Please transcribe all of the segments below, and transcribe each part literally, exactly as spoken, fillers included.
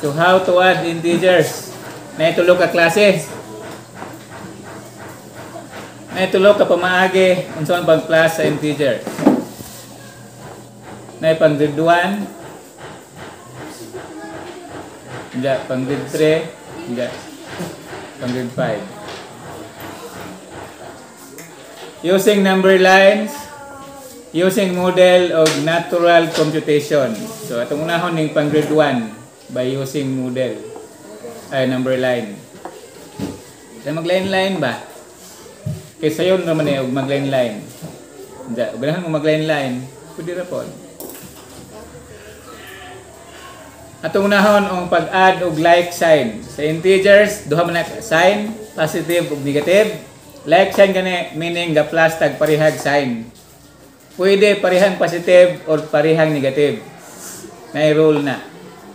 So how to add integers? Na itulo ka klase. Na itulo ka pamaagi unsa pag plus sa integer. Na pang grade one. Nga pang grade three, nga pang grade five. Using number lines, using model of natural computation. So atong unahon ning pang grade one by using model ay number line. Sa mag-line-line ba? Kaysa yun naman eh, mag-line-line. Nga, ganahan mo mag-line-line, pwede ra po. Atong unahon ang pag-add og like sign. Sa integers, duha man na sign, positive ug negative. Like sign gani meaning ga plus tag parehag sign. Pwede parehang positive or parehang negative. Nay rule na.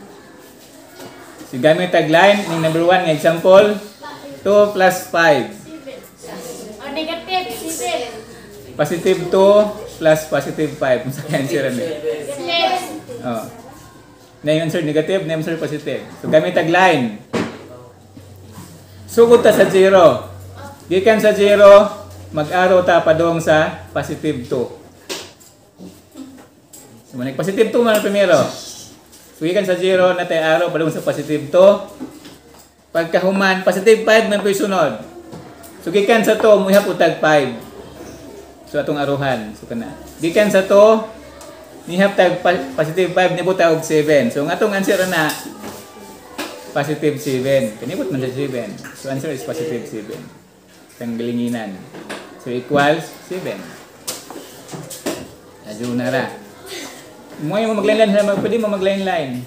So gamit tag line ning number one nga example, two plus five. Or negative seven. Positive two plus positive five. Unsa kay answer ni? Oh. Na yung answer negative, na yung answer positive. So gamit tag line. Sugod ta sa zero. Gikan sa zero, mag-arrow ta padong sa positive two. So manik positive two man primero. So gikan sa zero na tay arrow padong sa positive two. Pagkahuman positive five man koy sunod. So gikan sa two mo ihap utag five. So atong aruhan. So kana. Gikan sa two nihap tag positive five nibuta og seven. So ang atong answer na positive seven. Kanibot man sa seven. So answer is positive seven. Tanggalinginan. So equals seven. Adyo na ra. Mo yung mag-line-line, pwede mo mag-line-line.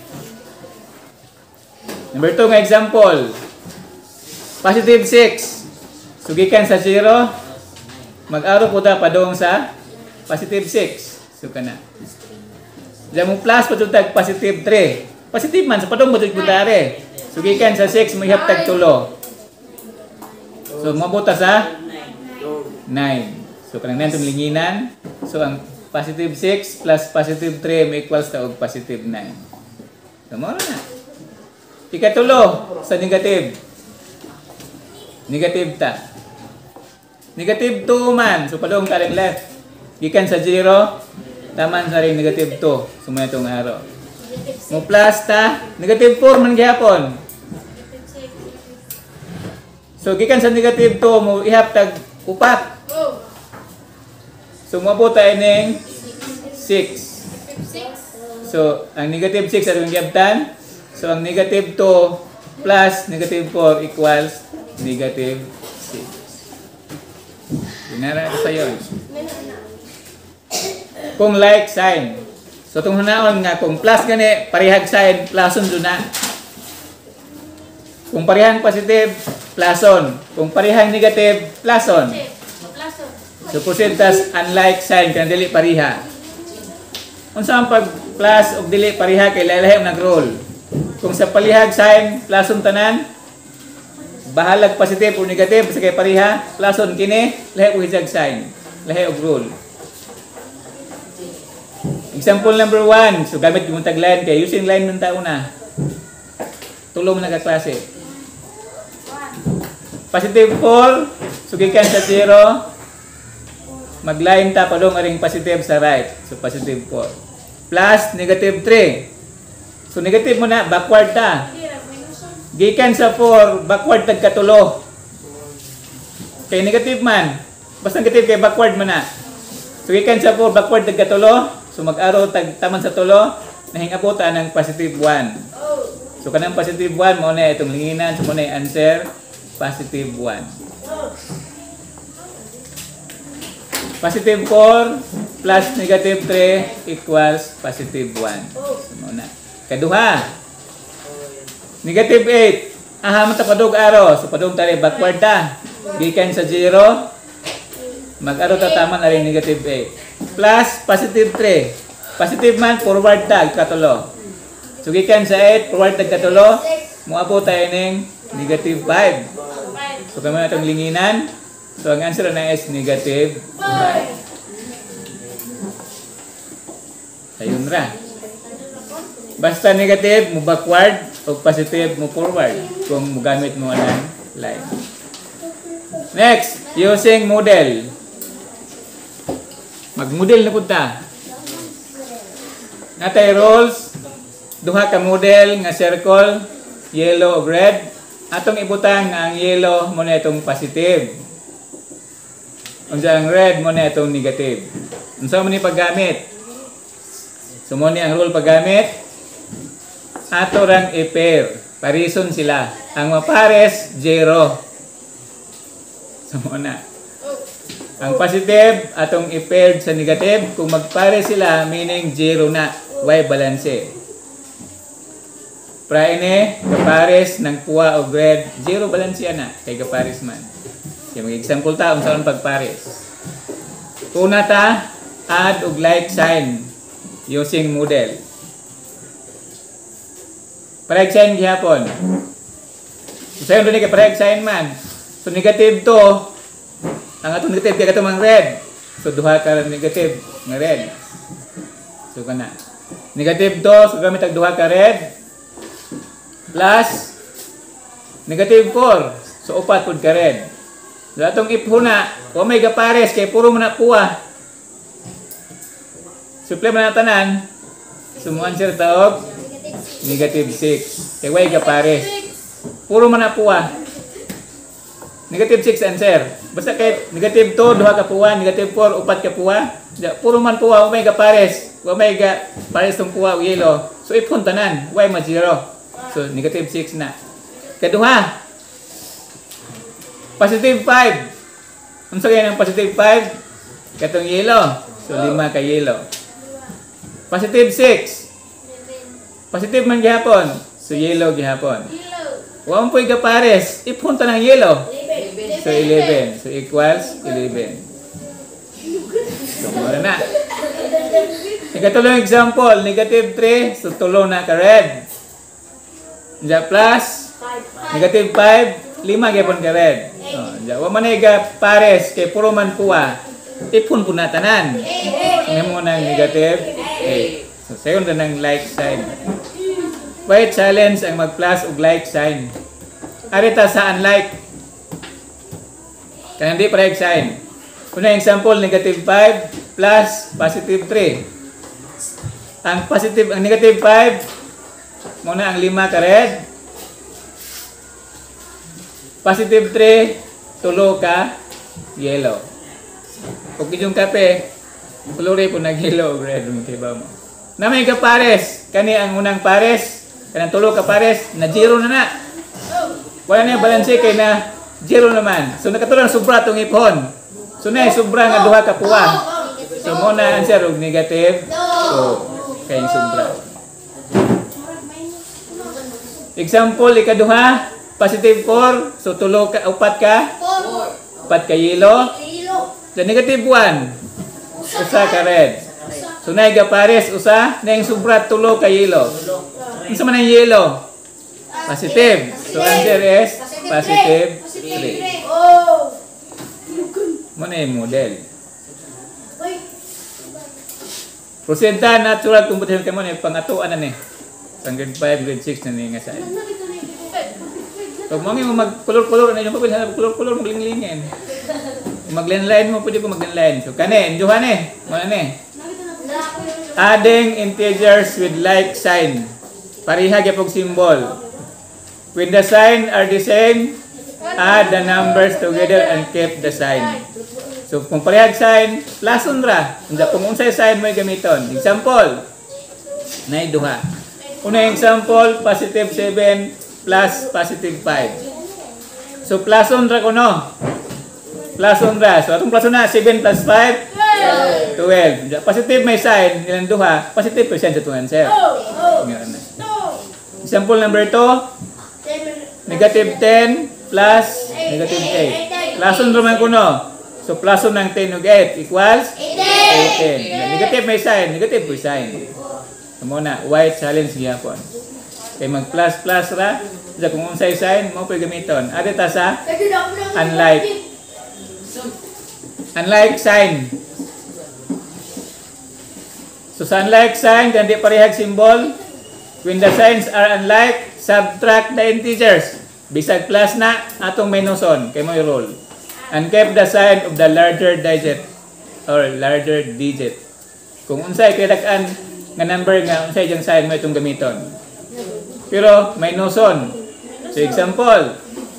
Number two nga example. Positive six. So gikan sa zero, mag-arrow po ta padong sa positive six. So kana. Diyan mo plus patutag positive three. Positive man sa padong matutag putare. So gikan sa six mo ihap tag tulo. So mabuta sa nine. So kanang nine linginan. So ang positive six plus positive three may equals ta og positive nine. So mo na. Ikatulo sa negative. Negative ta. Negative two man. So padong karing left. Gikan sa zero, taman sa ring negative two. Sumaya itong arrow. Mo plus ta, negative four man gyapon. So gikan sa negative two mo ihap tag upat. So mabuta ining six. So ang negative six atong gyaptan. So ang negative two plus negative four equals negative six. Inara sa yon. Kung like sign. So itong hanaon nga kung plus gani parehag sign pluson do na. Kung parehang positive, pluson. Kung parehang negative, pluson. So percentage unlike sign kan dili pareha. Unsa ang pag plus og dili pareha kay lahi ang nag-roll. Kung sa palihag sign pluson tanan, bahalag positive o negative sa kay pareha, pluson kini lahi og hijag sign, lahi og rule. Example number one. So gamit yung tag line kay using line ng tao na. Tulong na ka klase. Positive four, sugikan sa zero, mag-line ta padong aring positive sa right. So positive four. Plus negative three. So negative mo na, backward ta. Gikan sa four, backward tag katulo. Kay negative man. Basta negative kay backward man na. So gikan sa four, backward tag katulo. So mag-arrow tag taman sa tulo, nahingabutan ng positive one. So kanang positive one mo na itong linginan, so mo na answer positive one. Positive four plus negative three equals positive one. So mo na. Kaduha. Negative eight. Aha man ta padug arrow. So padung tari backward ta. Gikan sa zero, mag-arrow ta taman ari negative eight. Plus positive three. Positive man forward tag katulo. So gikan sa eight forward tag katulo, moabot tayo ning negative five. So kamo natong linginan. So ang answer na is negative five. Ayun ra. Basta negative mo backward, o positive mo forward kung gamit mo ang line. Next, using model. Mag-model na punta. Natay rules, duha ka model nga circle, yellow o red. Atong ibutang nga ang yellow mo na itong positive. Unsa ang red mo na itong negative. Unsa man ni paggamit? So mo ni ang rule paggamit. Ato rang i-pair. Parison sila. Ang mapares zero. So mo na. Ang positive atong i-paired sa negative, kung magpare sila meaning zero na, y balance. Pra ini kapares ng puwa o red, zero balance na kay kapares man. Kaya mag-example ta kung saan pagpares. Una ta, add og like sign using model. Parehag sign gihapon. So sayon ni ka parehag sign man. So negative to, ang atong negative kay katong mang red. So duha ka negative nga red. So kana. Negative to, so gamit ang duha ka red. Plus negative four. So upat pud ka red. So atong iphuna, o may gapares kay puro man na puwa. Suple man na tanan. So mo answer ta og negative six. Kay way gapares. Puro man na puwa. Negative six answer. Basta kay negative two, duha ka puwa, negative four, upat ka puwa. Puro man puwa, o may gapares. O may gapares tong puwa o yellow. So iphun tanan, y ma zero. So negative six na. Kaduha, positive five. Unsa kay ang positive five? Katong yellow. So lima ka yellow. Positive six. Positive man gihapon. So yellow gihapon. Wa mo poy kapares. Ipunta ng yellow. So eleven. So equals eleven. So mura na. Ikatulong example, negative three. So tulo na ka red. Diya plus negative five. Lima gapon ka red. Oh, wa man ga pares kay puro man puwa. Ipon po na tanan. Ngayon mo ng negative eight. So sayon na ng like sign. Why challenge ang mag-plus og like sign? Arita sa unlike. Kaya hindi parehag sign. Una example, negative five plus positive three. Ang positive, ang negative five, muna ang lima ka red. Positive three, tulo ka yellow. Kung yung kape, kulore po nag-yellow o red. Diba mo? Na may kapares. Kani ang unang pares. Kanang tulo ka pares. Na zero na na. Wala na yung balance kay na zero naman. So nakatulong sobra itong ipon. So na yung sobra nga duha ka puwa. So muna answer og negative. So kayong sobra. Example, ikaduha. Positive four, so tulo ka, upat ka, upat ka yellow, so negative one, usa ka red. So na yung pares, usa, na yung sobra tulo ka yellow. Isa man ang yellow? Positive. So answer is positive three. Muna yung model. Proceed ta, natural computation ka muna, pangatuan na ni. Pang grade five, grade six na ni nga saan. Pag mga mo mag-color-color na yung papel, color-color maglinglingan. Mag-line mo, pwede po mag-line. So, kane, enduhan eh. Muna eh. Adding integers with like sign. Parihag yung symbol. When the sign are the same, add the numbers together and keep the sign. So, kung parihag sign, plus unra. Kung unsay sign mo gamiton. Example, na duha. Una example, positive seven plus positive five. So, plus unra ko no. Plus unra. So, atong plus na, seven plus five, twelve. Positive may sign, ilang duha, positive percent sa itong answer. Example number two, negative ten plus negative eight. Plus unra man ko no. So, plus un ng ten ug eight equals eighteen. Negative may sign, negative po sign. So, muna, white challenge gihapon. Kay mag-plus plus ra, sa kung unsay sign mo pwede gamiton. Adi ta sa unlike. Unlike sign. So sa unlike sign, hindi parehag symbol. When the signs are unlike, subtract the integers. Bisag plus na, atong minuson, kay mo i-roll. And keep the sign of the larger digit or larger digit. Kung unsay kay dak-an nga number nga unsay jang sign mo itong gamiton. Pero minuson. So example,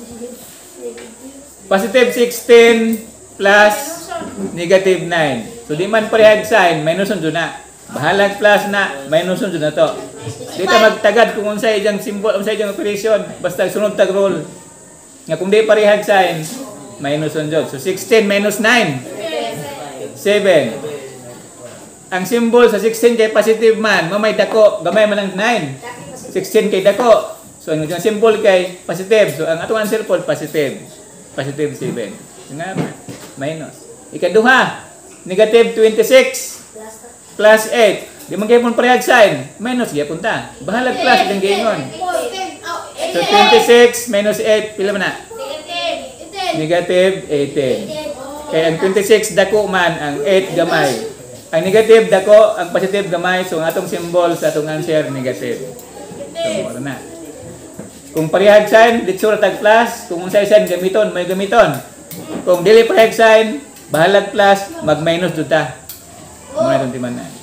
positive sixteen plus negative nine. So di man parehag sign, minuson dun na. Bahalag plus na, minuson dun na to. Di ta magtagad kung unsay jang symbol, unsay jang operation, basta sunod tag rule. Nga kung di parehag sign, minuson jud. So sixteen minus nine, seven. Ang symbol sa sixteen kay positive man, mamay dako, gamay man ang nine. sixteen kay dako. So ang symbol kay positive. So ang atong answer po positive. Positive seven. Nga minus. Ikaduha, negative twenty-six plus eight. Di man kayo pong parehag sign. Minus gyapon ta. Bahalag plus ang gaingon. So twenty-six minus eight, pila man na? Negative eighteen. Kaya ang twenty-six dako man, ang eight gamay. Ang negative dako, ang positive gamay. So ang atong symbol sa atong answer negative. So wala na. Kung parehag sign, dito tag plus. Kung unsay sign gamiton, may gamiton. Kung dili parehag sign, bahalag plus, mag-minus duta. Muna itong timan na.